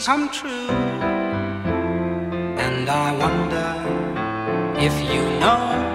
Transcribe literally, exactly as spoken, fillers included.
come true. And I wonder if you know